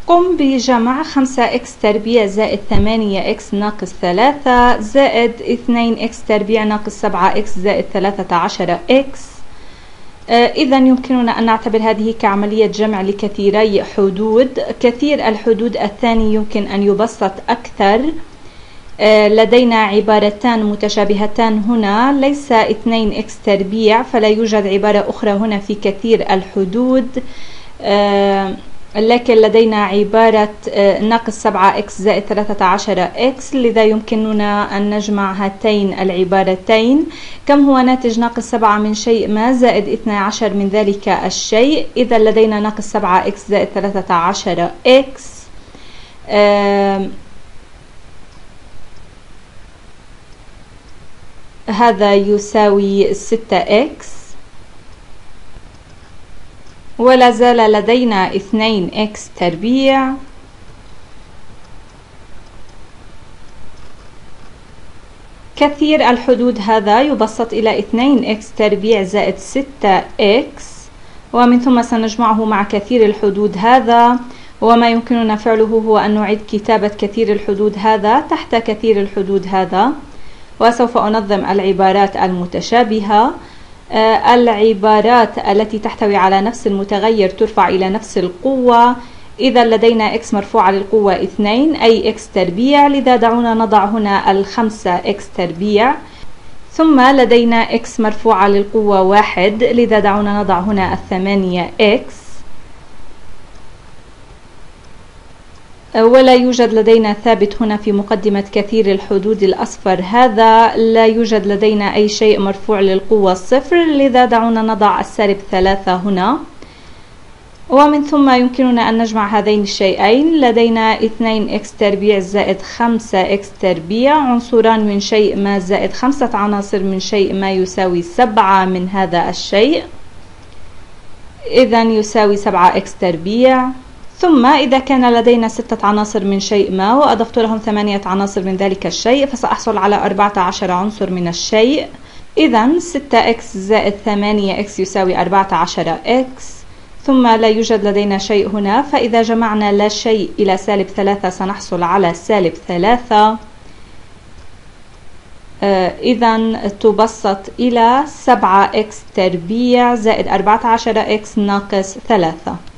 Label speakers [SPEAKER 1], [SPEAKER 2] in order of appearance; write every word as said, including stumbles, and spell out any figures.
[SPEAKER 1] قم بجمع خمسة إكس تربيع زائد ثمانية إكس ناقص ثلاثة زائد اثنين إكس تربيع ناقص سبعة إكس زائد ثلاثة عشر إكس. آه إذا يمكننا أن نعتبر هذه كعملية جمع لكثيري حدود. كثير الحدود الثاني يمكن أن يبسط أكثر. آه لدينا عبارتان متشابهتان هنا، ليس اثنين إكس تربيع، فلا يوجد عبارة أخرى هنا في كثير الحدود. آه لكن لدينا عبارة ناقص سبعة إكس زائد ثلاثة عشر إكس، لذا يمكننا أن نجمع هاتين العبارتين. كم هو ناتج ناقص سبعة من شيء ما زائد اثني عشر من ذلك الشيء؟ إذا لدينا ناقص سبعة إكس زائد ثلاثة عشر إكس. آه هذا يساوي ستة إكس، ولا زال لدينا اثنين إكس تربيع كثير الحدود هذا يبسط إلى اثنين إكس تربيع زائد ستة إكس، ومن ثم سنجمعه مع كثير الحدود هذا. وما يمكننا فعله هو أن نعيد كتابة كثير الحدود هذا تحت كثير الحدود هذا، وسوف أنظم العبارات المتشابهة. آه العبارات التي تحتوي على نفس المتغير ترفع إلى نفس القوة. إذا لدينا إكس مرفوعة للقوة اثنين أي إكس تربيع، لذا دعونا نضع هنا الخمسة إكس تربيع. ثم لدينا إكس مرفوعة للقوة واحد، لذا دعونا نضع هنا الثمانية إكس. ولا يوجد لدينا ثابت هنا في مقدمة كثير الحدود الأصفر هذا، لا يوجد لدينا أي شيء مرفوع للقوة صفر، لذا دعونا نضع السالب ثلاثة هنا. ومن ثم يمكننا أن نجمع هذين الشيئين. لدينا اثنين إكس تربيع زائد خمسة إكس تربيع، عنصران من شيء ما زائد خمسة عناصر من شيء ما يساوي سبعة من هذا الشيء، إذا يساوي سبعة إكس تربيع. ثم إذا كان لدينا ستة عناصر من شيء ما وأضفت لهم ثمانية عناصر من ذلك الشيء، فسأحصل على أربعة عشر عنصر من الشيء. إذا ستة إكس زائد ثمانية إكس يساوي أربعة عشر إكس. ثم لا يوجد لدينا شيء هنا، فإذا جمعنا لا شيء إلى سالب ثلاثة سنحصل على سالب ثلاثة. آه إذا تبسط إلى سبعة إكس تربيع زائد أربعة عشر إكس ناقص ثلاثة.